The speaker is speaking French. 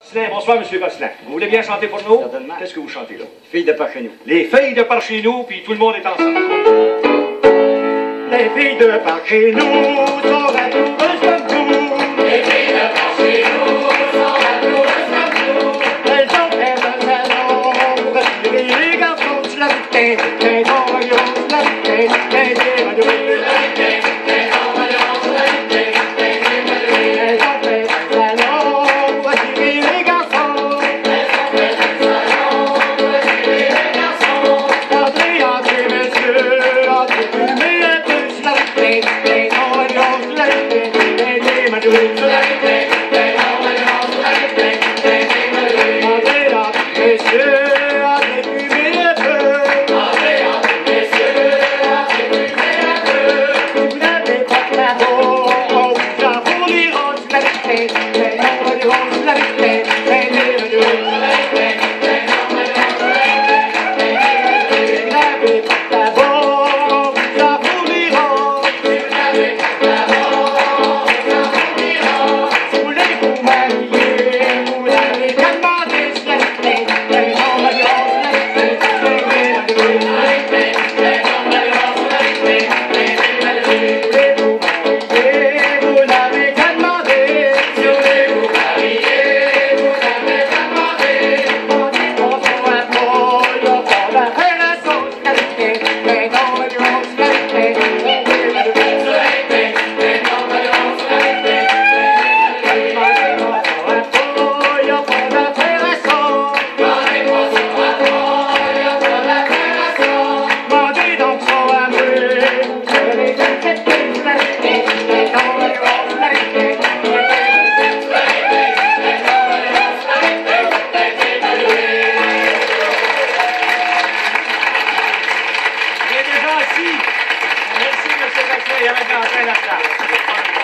Bonsoir, Monsieur Vasselin. Vous voulez bien chanter pour nous? Certainement. Qu'est-ce que vous chantez là? Filles de par chez nous. Les filles de par chez nous, puis tout le monde est ensemble. Les filles de par chez nous sont amoureuses comme tout. Les filles de par chez nous sont amoureuses comme tout. Elles ont fait un salon. Les garçons se la vitaient, les voyons se la vitaient, les démonios se la vitaient, les voyons se la vitaient, elles ont fait un salon pour attirer les garçons. Elles ont fait un salon pour attirer les garçons. Entrez, entrez, messieurs, entrez, fumez un peu se la vitaient, les voyons se la vitaient, les démonios se la vitaient, les voyons se la vitaient, les démonios. Entrez, entrez, messieurs, entrez, fumez un peu. Entrez, entrez, messieurs, entrez, fumez un peu. Vous n'avez pas de l'amour, on vous en fournira de la vérité. Les noms de rose de la vérité, les livres de rose de la vérité, les noms de rose de la vérité. Vous n'avez pas de l'amour, on vous en fournira. Vous n'avez pas d'amour, on vous en fournira. Si vous voulez vous marier, vous n'avez qu'à demander de la vérité. Les noms de rose de la vérité, les livres de rose de la vérité. Les noms de rose de la vérité, les livres de rose. Voulez-vous marier, vous n'avez qu'à demander. Si vous voulez vous marier, vous n'avez qu'à demander. Il est déjà assis. Merci, M. Vasselin. Il y avait de l'entrain là-dedans.